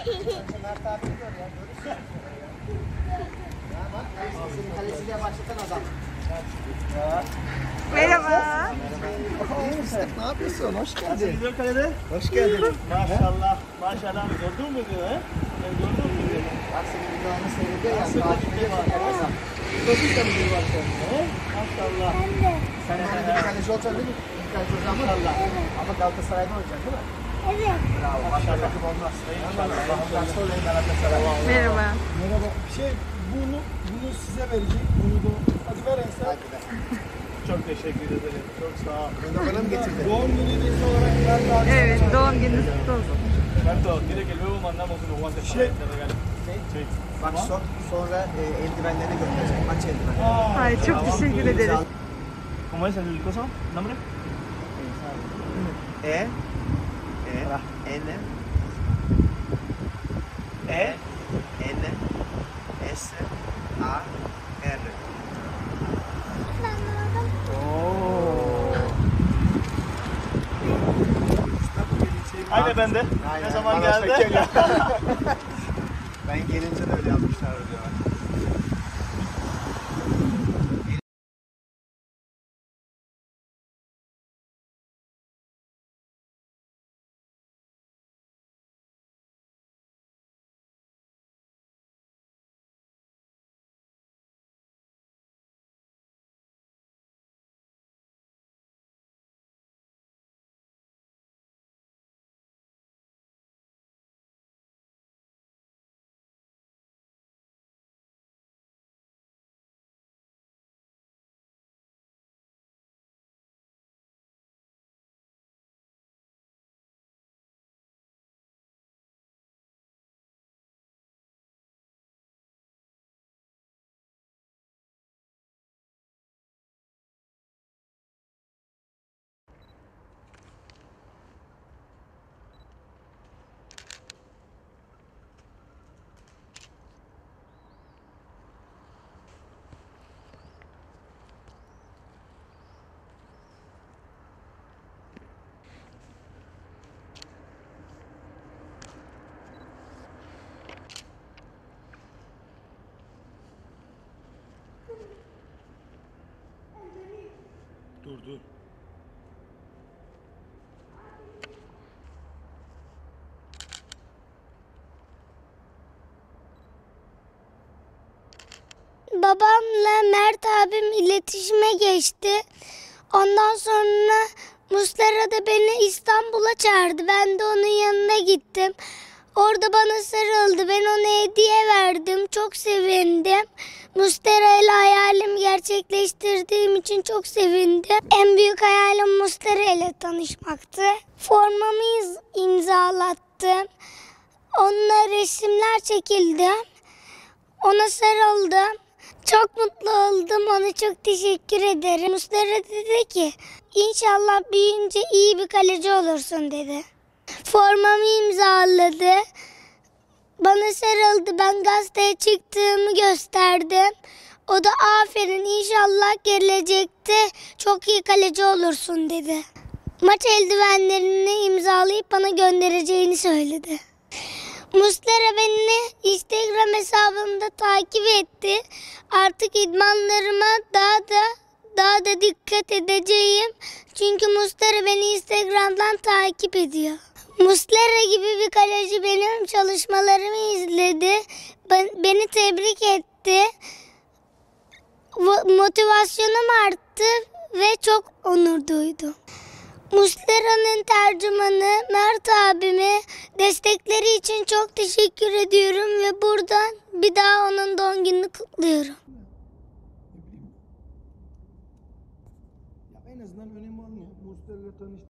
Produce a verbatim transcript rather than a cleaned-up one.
Mert abi gör ya. Görürsün. Ya bak. Senin kaleciyle başlatan adam. Merhaba. Ne yapıyorsun? Hoş geldin. Güzel kalede. Hoş geldin. Maşallah. Maşallah. Gördün mü diyor he? Gördün mü diyor? Bak senin videolarını seyrediyor ya. Nasıl Takip ediyor. var? Dokuz da bir var senin. He? Maşallah. Sen de bir kaleci olacaksın değil mi? Bir kaleci olacaksın Maşallah. ama Galatasaray'da olacaksın değil mi? Evet. Bravo. Başka takım olmaz. Ondan sonra Galatasaray. Merhaba. Merhaba. Bir şey bunu bunu size verecek. Bunu da hadi ver Ensar. Hadi be. Çok teşekkür ederim. Çok sağ ol. Bunu bana mı getirdin? Doğum günü hediyesi olarak ben daha Evet, doğum gününüz kutlu olsun. Berto, dile que luego mandamos unos guantes para que te regalen. Sí. Bak son, sonra e, eldivenleri gönderecek. Maç eldivenleri. Ay çok teşekkür ederiz. ¿Cómo es el coso? ¿Nombre? E E N E N S A R. Aynı bende. Aynen. Ne zaman Bana geldi? şeker. Ben gelince de öyle yapmışlar diyorlar. Dur dur. Babamla Mert abim iletişime geçti. Ondan sonra Muslera da beni İstanbul'a çağırdı. Ben de onun yanına gittim. Orada bana sarıldı. Ben ona hediye verdim. Çok sevindim. Muslera ile hayalimi gerçekleştirdiğim için çok sevindim. En büyük hayalim Muslera ile tanışmaktı. Formamı iz- imzalattım. Onunla resimler çekildim. Ona sarıldım. Çok mutlu oldum. Ona çok teşekkür ederim. Muslera dedi ki inşallah büyüyünce iyi bir kaleci olursun dedi. Formamı imzaladı. Bana sarıldı. Ben gazeteye çıktığımı gösterdim. O da aferin inşallah gelecekte çok iyi kaleci olursun dedi. Maç eldivenlerini imzalayıp bana göndereceğini söyledi. Muslera beni Instagram hesabımda takip etti. Artık idmanlarıma daha da daha da dikkat edeceğim. Çünkü Muslera beni Instagram'dan takip ediyor. Muslera gibi bir kaleci benim çalışmalarımı izledi. Beni tebrik etti. Motivasyonum arttı ve çok onur duydum. Muslera'nın tercümanı Mert abime destekleri için çok teşekkür ediyorum ve buradan bir daha onun doğum gününü kutluyorum. Ya en azından önemli olmuyor. Muslera ile tanıştık.